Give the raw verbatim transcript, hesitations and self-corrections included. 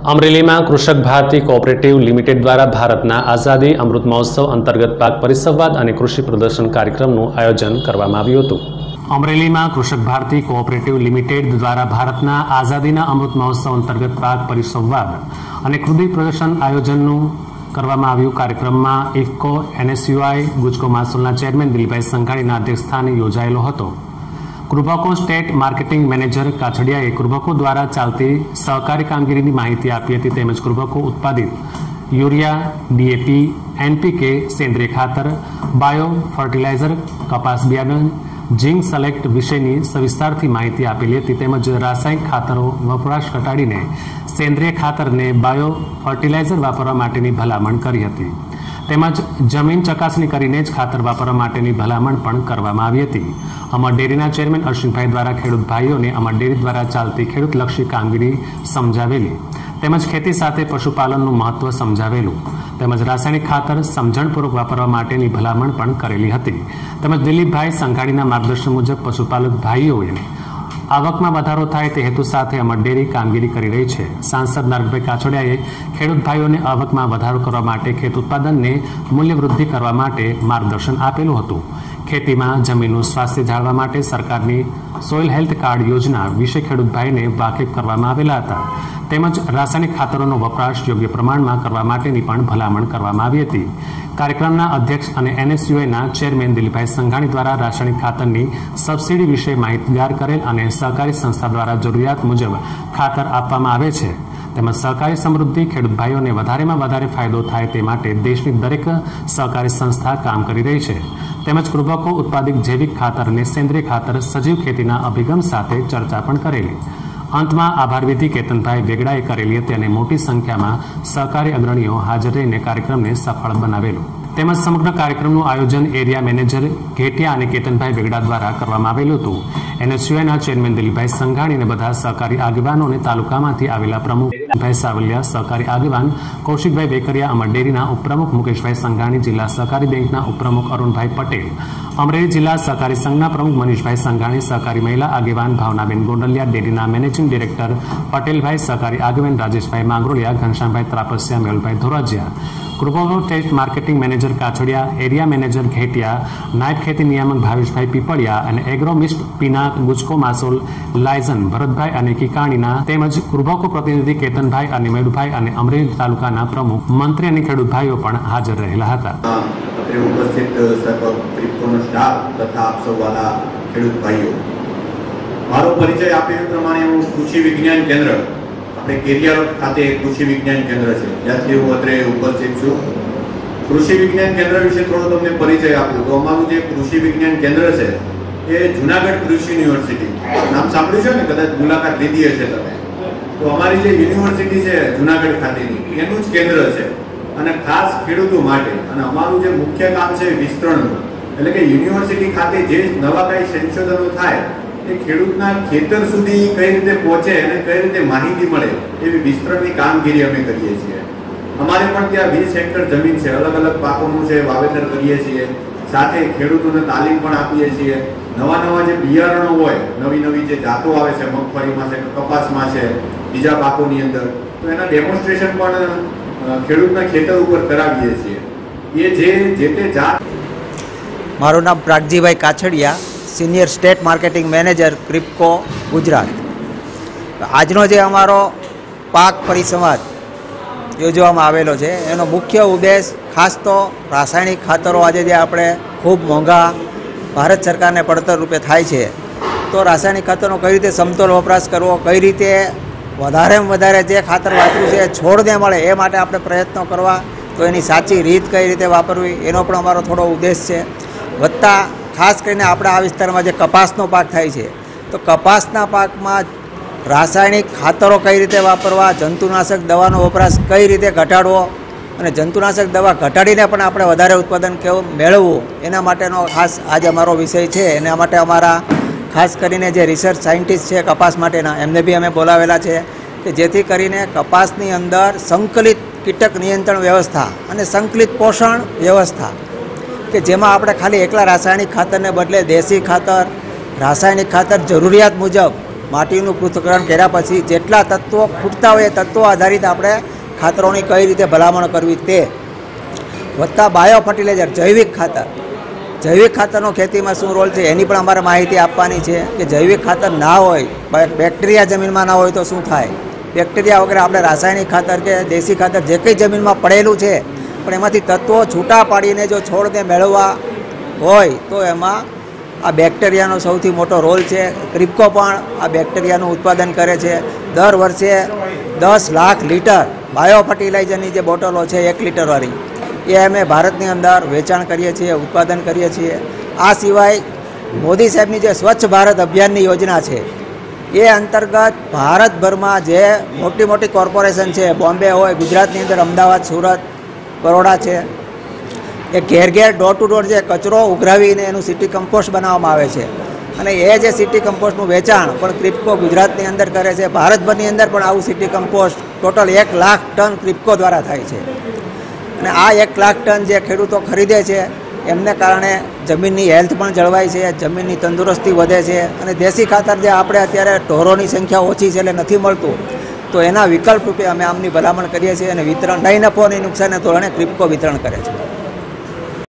अमरेली में कृषक Bharti cooperative limited द्वारा भारतना आजादी अमृत महोत्सव अंतर्गत पाक परिसंवाद और कृषि प्रदर्शन कार्यक्रम आयोजन करवामां आव्युं हतुं। अमरेली में कृषक भारती कोऑपरेटिव लिमिटेड द्वारा भारतना आजादी अमृत महोत्सव अंतर्गत पाक परिसंवाद और कृषि प्रदर्शन आयोजन करवामां आव्युं। कार्यक्रम में इफको एनएसयूआई गुजको मासोलना चेरमेन दिलीपभाई संघाणीना अध्यक्षस्थाने योजायेलो हतो। कृभको स्टेट मार्केटिंग मैनेजर काछडियाए कृभको द्वारा चलती सहकारी कामगीरी की माहिती आपी हती। तेमज कृभको उत्पादित यूरिया, डीएपी, एनपीके, सेंद्रिय खातर, बायो फर्टिलाइजर, कपास बियारण, जिंक सेलेक्ट विषयनी सविस्तारथी माहिती आपेली हती। तेमज रासायनिक खातरो वपराश घटाडीने सेंद्रिय खातर ने बायो फर्टिलाइजर वापरवा माटेनी भलामण करी हती। तेमज जमीन चकासणी करीने ज खातर वापरवा माटेनी भलामण पण करवामां आवी हती। अमर डेरीना चेरमेन अश्विनभाई द्वारा खेडूत भाईओने अमर डेरी द्वारा चालती खेडूतलक्षी कामगीरी समजावेली। तेमज खेती साथे पशुपालननुं महत्व समजावेलुं। तेमज रासायनिक खातर समझणपूर्वक वापरवा माटेनी भलामण पण करेली हती। तेमज दिलीपभाई संघाणीना मार्गदर्शन मुजब पशुपालक भाईओए आवक में वधारो थाय ते हेतु साथे अमर डेरी कामगीरी करी रही है। सांसद नारगभाई काछडियाए खेडूत भाईओने आवक में वधारो करवा माटे खेत उत्पादन ने मूल्य वृद्धि करवा माटे मार्गदर्शन आपेलुं हतुं। खेती में जमीनનું स्वास्थ्य जाळवा माटे सरकारनी सोइल हेल्थ कार्ड योजना विषे खेडूत भाईने वाकेफ करवामां आवेला हता। तेमज रासायनिक खातरोनो वपराश योग्य प्रमाणमां करवा माटेनी पण भलामण करवामां आवी हती। कार्यक्रमना अध्यक्ष और एनएसयूआईना चेरमेन दिलीपभाई संघाणी द्वारा रासायनिक खातरनी सब्सिडी विषय माहितगार करेल और सहकारी संस्था द्वारा जरूरियात मुजब खातर आपवामां आवे छे। तेमज सहकारी समृद्धि खेडूत भाईओने वधारेमां वधारे फायदो थाय ते माटे देशनी दरेक सहकारी संस्था काम करी रही है। तेमज कृभको उत्पादित जैविक खातर ने सेंद्रिय खातर सजीव खेतीना अभिगम साथे चर्चा पण करेली। अंत में आभार विधि केतनभाई वेगड़ाए करेली हती अने मोटी संख्या में सहकारी अग्रणीओ हाजर रहीने कार्यक्रम ने सफल बनावेलो। तेमज समग्र कार्यक्रमનું आयोजन एरिया मैनेजर घेटिया और केतनभाई वेगड़ा द्वारा करवामां आवेલું હતું। एनएसयूआईना चेरमेन दिलीपभाई संघाणी ने बधा सहकारी आगेवानों ने तालुकामांथी आवेला प्रमुख भाई सावलिया, सहकारी आगेवान कौशिकभाई वेकरिया, अमर डेरीना उपप्रमुख मुकेशभाई संघाणी, जिला सहकारी बेंकना उपप्रमुख अरुणभाई पटेल, अमरेली जिला सहकारी संघना प्रमुख मनीषभाई संघाणी, सहकारी महिला आगेवान भावनाबेन गोंडलिया, डेरीना मैनेजिंग डिरेक्टर पटेलभाई, सहकारी आगेवान Rajeshbhai Mangroliya, Ghanshyambhai Trapasiya, Mehulbhai Dhorajiya, KRIBHCO state marketing manager Kachhadiya, area manager Ghetiya, नायब खेती नियामक भावेशभाई पीपड़िया और एग्रोमिस्ट पिनाक गुजको मासोल लायजन भरतभाई और किकाणीना तेमज कृभको प्रतिनिधि केतनभाई और मेहुलभाई और अमरेली तालुकाना प्रमुख मंत्री और खेडूत भाईओ पण हाजर रहेला हता। उपस्थित सर्व क्रिप्टोनो स्टाफ तथा आप सौ वाला खेडूत भाईओ, मारो परिचय आपे प्रमाणे हूँ कृषि विज्ञान केंद्र अपने केरिया खाते कृषि विज्ञान केंद्र है ज्यांथी हूँ अत्रे उपस्थित छूँ। कृषि विज्ञान केंद्र विषे थोड़ो तमने परिचय आपू तो अमारुं जे कृषि विज्ञान केंद्र है ये जूनागढ़ कृषि यूनिवर्सिटी नाम सांभळ्युं छे ने कदाच मुलाकात लीधी हशे तमे तो अमारी जे यूनिवर्सिटी है जूनागढ़ खातेनी एनुं ज केंद्र है અને ખાસ ખેડૂતો માટે અને અમારું જે મુખ્ય કામ છે વિસ્તરણનું એટલે કે યુનિવર્સિટી ખાતે જે નવા કઈ સંશોધનો થાય એ ખેડૂતના ખેતર સુધી કઈ રીતે પહોંચે અને કઈ રીતે માહિતી મળે એવી વિસ્તરણની કામગીરી અમે કરીએ છીએ। અમારે પણ ત્યાં વીસ હેક્ટર જમીન છે, અલગ અલગ પાકોનું છે વાવેતર કરીએ છીએ, સાથે ખેડૂતોને તાલીમ પણ આપીએ છીએ। નવા નવા જે બિયારણો હોય, નવી નવી જે જાતો આવે છે, મગફળીમાં છે, કપાસમાં છે, બીજા પાકોની અંદર તો એના ડેમોન્સ્ટ્રેશન પણ ખેડૂતના ખેતર ઉપર કરાવીએ છીએ। એ જે જે તે જાત મારું નામ Pragjibhai Kachhadiya, senior state marketing manager KRIBHCO Gujarat. આજનો જે અમારો પાક પરિસંવાદ યોજવામાં આવેલો છે એનો મુખ્ય ઉદ્દેશ ખાસ તો રાસાયણિક ખાતરો આજે જે આપણે ખૂબ મોંઘા ભારત સરકારને પડતર રૂપે થાય છે તો રાસાયણિક ખાતરનો કઈ રીતે સમતોલ વપરાશ કરવો, કઈ રીતે વધારેમાં વધારે જે ખાતર વાપર્યું છે છોડને મળે એ માટે આપણે પ્રયત્નો કરવા, તો એની સાચી રીત કઈ રીતે વાપરવી એનો પણ અમારો થોડો ઉદ્દેશ છે। વત્તા ખાસ કરીને આપણા આ વિસ્તારમાં જે કપાસનો પાક થાય છે તો કપાસના પાકમાં રાસાયણિક ખાતરો કઈ રીતે વાપરવા, જંતુનાશક દવાનો વપરાશ કઈ રીતે ઘટાડવો અને જંતુનાશક દવા ઘટાડીને પણ આપણે વધારે ઉત્પાદન કેવું મેળવવું એના માટેનો ખાસ આજે અમારો વિષય છે। એના માટે અમારા ખાસ કરીને જે રિસર્ચ સાયન્ટિસ્ટ છે કપાસ માટેના એમને બી અમે બોલાવેલા છે કે જેથી કરીને કપાસની અંદર સંકલિત કીટક નિયંત્રણ વ્યવસ્થા અને સંકલિત પોષણ વ્યવસ્થા કે જેમાં આપણે ખાલી એકલા રાસાયણિક ખાતરને બદલે દેશી ખાતર, રાસાયણિક ખાતર જરૂરિયાત મુજબ માટીનું પૃથ્થકરણ કર્યા પછી જેટલા તત્વો ખૂટતા હોય એ તત્વો આધારિત આપણે ખાતરોની કઈ રીતે ભલામણ કરવી તે વત્તા બાયો ફર્ટિલાઇઝર જૈવિક ખાતર જૈવિક ખાતરનો ખેતીમાં શું રોલ છે એની પણ અમારે માહિતી આપવાની છે કે જૈવિક ખાતર ના હોય બેક્ટેરિયા જમીનમાં ના હોય તો શું થાય બેક્ટેરિયા વગેરે આપણે રાસાયણિક ખાતર કે દેશી ખાતર જે કંઈ જમીનમાં પડેલું છે પણ એમાંથી તત્વો છૂટા પાડીને જો છોડને મેળવવા હોય તો એમાં આ બેક્ટેરિયાનો સૌથી મોટો રોલ છે. ક્રિપ્કો પણ આ બેક્ટેરિયાનું ઉત્પાદન કરે છે. દર વર્ષે દસ લાખ લીટર બાયો ફર્ટિલાઇઝરની જે બોટલો છે એક લીટરવાળી એ અમે ભારતની અંદર વેચાણ કરીએ છીએ, ઉત્પાદન કરીએ છીએ. આ સિવાય મોદી સાહેબની જે સ્વચ્છ ભારત અભિયાનની યોજના છે એ અંતર્ગત ભારતભરમાં જે મોટી મોટી કોર્પોરેશન છે, બોમ્બે હોય, ગુજરાતની અંદર અમદાવાદ, સુરત, બરોડા છે, એ ઘેર ઘેર ડોર ટુ ડોર જે કચરો ઉઘરાવીને એનું સિટી કમ્પોસ્ટ બનાવવામાં આવે છે અને એ જે સિટી કમ્પોસ્ટનું વેચાણ પણ ક્રિપ્કો ગુજરાતની અંદર કરે છે. ભારતભરની અંદર પણ આવું સિટી કમ્પોસ્ટ ટોટલ એક લાખ ટન ક્રિપ્કો દ્વારા થાય છે અને આ એક લાખ ટન જે ખેડૂતો ખરીદે છે એમને કારણે જમીનની હેલ્થ પણ જળવાય છે, જમીનની તંદુરસ્તી વધે છે અને દેશી ખાતર જે આપણે અત્યારે ઢોરોની સંખ્યા ઓછી છે એટલે નથી મળતું તો એના વિકલ્પ રૂપે અમે આમની ભલામણ કરીએ છીએ અને વિતરણ નહીં નફો નહીં નુકસાનને ધોરણે ક્રિપ્કો વિતરણ કરે છે.